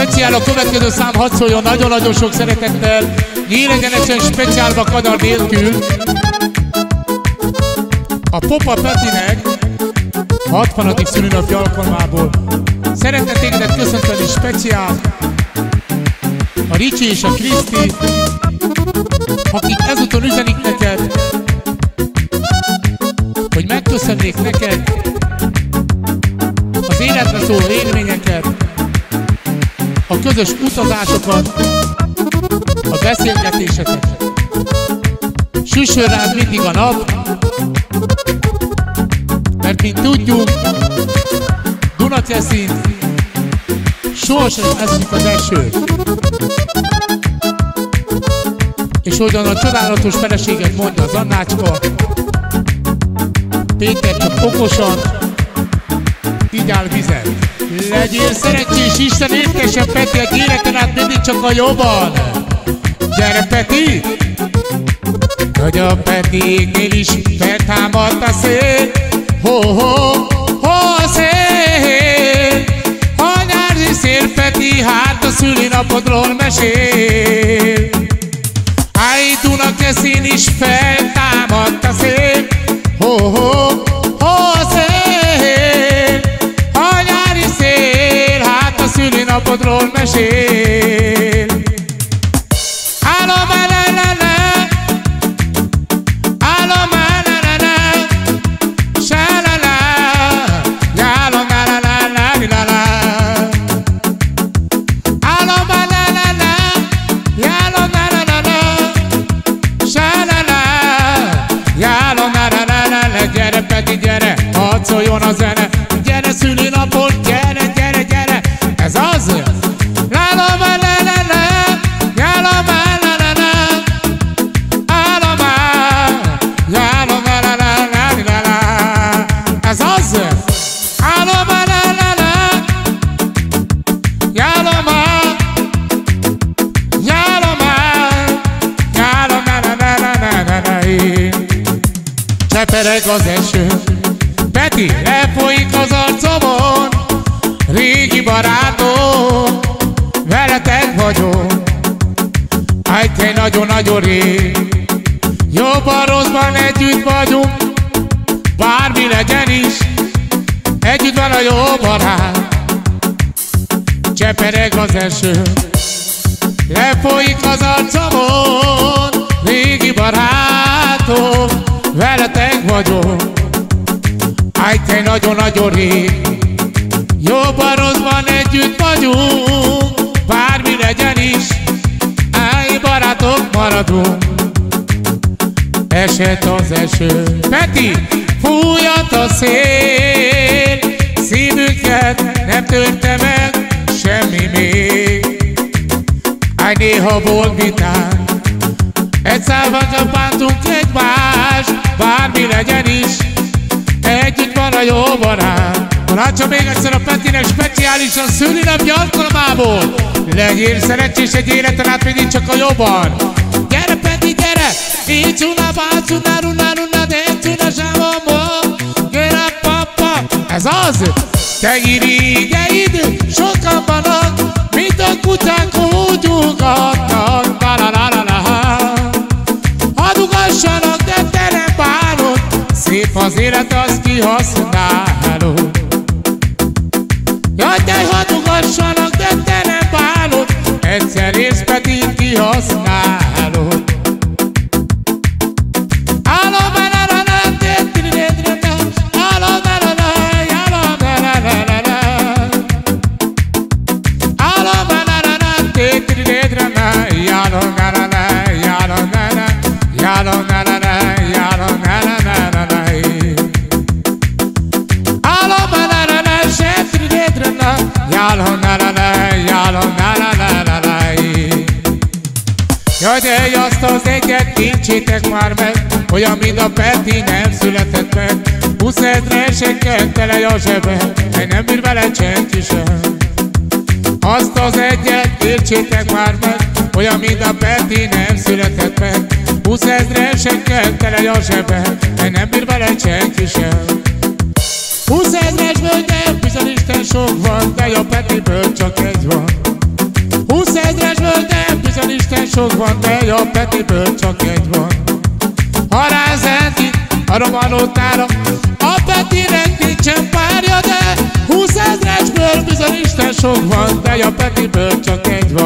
Speciál a következő szám, hadd szóljon nagyon-nagyon sok szeretettel, nyílegyenesen speciálba kadar nélkül. A Popa Petinek 60. szülőnapja alkalmából szeretne tégedet köszönteni speciál a Ricsi és a Kriszti, akik ezúton üzenik neked, hogy megköszönnék neked az életre szóló élményeket, a közös utazásokat, a beszélgetéseket. Süssön rád mindig a nap, mert mint tudjuk, Dunakeszin sohasem eszik az eső. És hogyan a csodálatos feleséget mondja az Annácska, Péter csak okosan, így áll vizet. Legyél szerencsés, Isten értesen, Peti, egy életen át mindig csak a jobban. Gyere, Peti! Hogy a Petiéknél is feltámadt a szél, ho-ho, a szél. A nyári szél, Peti, hát a szülinapodról mesél. Áj, Dunakeszin is feltámadt a szél, ho-ho, a szél. A nyári szél, hát a szülinapodról mesél. Állom elelele, állom elelele, selele, jálom elelele, lilala. Állom elelele, jálom elelele, selele, jálom elelele. Gyere, Peti, gyere, hadd szóljon a zene. Gyere, szülinapod, gyere, gyere, gyere. Ez az! Lálom elelele, jálom elelele, állom el, jálom elelele, lilala. Ez az! Állom elelele, jálom el, jálom el, jálom elelele. Csepereg az eső, Peti, lefolyik az arcomon, régi barátom, veletek vagyok. Áj, te nagyon-nagyon rég, jobban rosszban együtt vagyunk, bármi legyen is, együtt van a jó barát. Csepereg az eső, lefolyik az arcomon, régi barátom, veletek vagyok. Áj, te nagyon-nagyon rég, jobban rosszban együtt vagyunk, bármi legyen is, áj, barátok maradunk. Esett az eső, Peti, fújat a szél, szívünket nem törte meg semmi még. Áj, néha volt vitánk, egy szálban csak bántunk egymást, bármi legyen is, együtt van a jó barát. Látsa még egyszer a Petinek speciálisan szülinapja alkalmából. Legyél szerencsés, egy életen át mindig csak a jobban. Gyere, Peti, gyere! Így csuna, bácsuna, runa, runa, de csuna, sávomba. Gyere, papa! Ez az! Te irigyeid sokan vannak, mint a kutyák úgy ugatnak. Hadd ugassanak, de te nem bánod, szép az élet, azt kihasználod. Jaj, de hadd ugassanak, de te nem bánod, egyszer ész, Peti, kihasználod. Állom elelele, tétridédrede, állom elelele, jálom elelele. Állom elelele, tétridédrede, jálom elelele, jálom elelele, jálom elelele, jálom elelele. Állom elelele, sétridédrede, jálom elelele, jálom elelele. Jaj, de azt az egyet nincsétek már meg, olyan, mint a Peti nem született meg. 20 000-eseket tele a zsebe, de nem bír vele senki sem. Azt az egyet értsétek már meg, olyan, mint a Peti nem született meg. 20 000-eseket tele a zsebe, de nem bír vele senki sem. 20 000-esből de bizony Isten sok van, de a Petiből csak egy van. Bizony Isten sok van, de a Petiből csak egy van. Ha rázenti a romanótára, a Petinek nincsen párja, de 20 000-esből bizony Isten sok van, de a Petiből csak egy van.